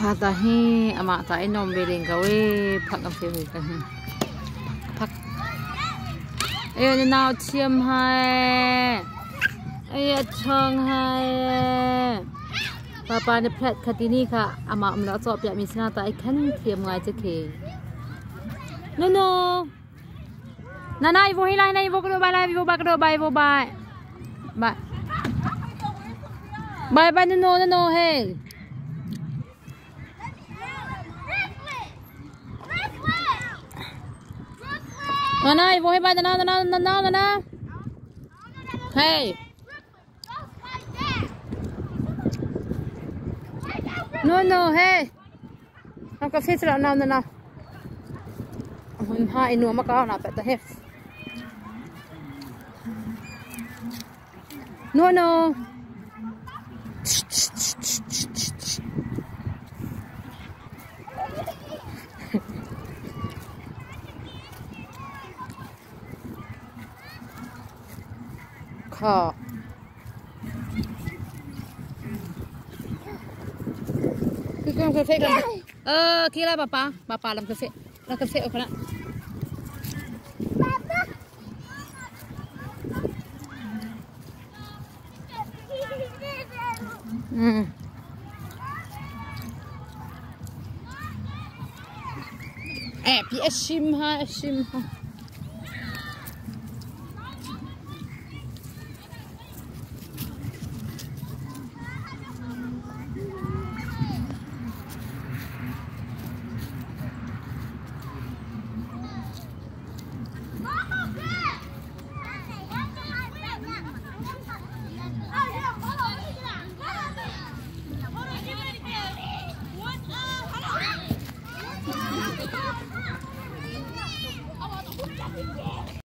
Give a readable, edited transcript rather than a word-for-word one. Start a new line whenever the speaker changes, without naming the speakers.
kata he ama ta inom beling gawe phak am se ka phak ayo ni naw thiam hai ayo chong hai papa ne phat khatini kha ama amla chop ya mi sna ta ai khan thiam ngai che ke no nana ivo hi lai nai ivo kro bai lai ivo ba kro bai ivo bai bye no hey nana ivo hi bai nana hey no hey ang ka fit ra na hun ha inu ma ka na pa ta he noค่ะคือเครื่องกาแฟกันคิดอะไรป้าลำกาแฟโอเคนะพี่ชิมฮะ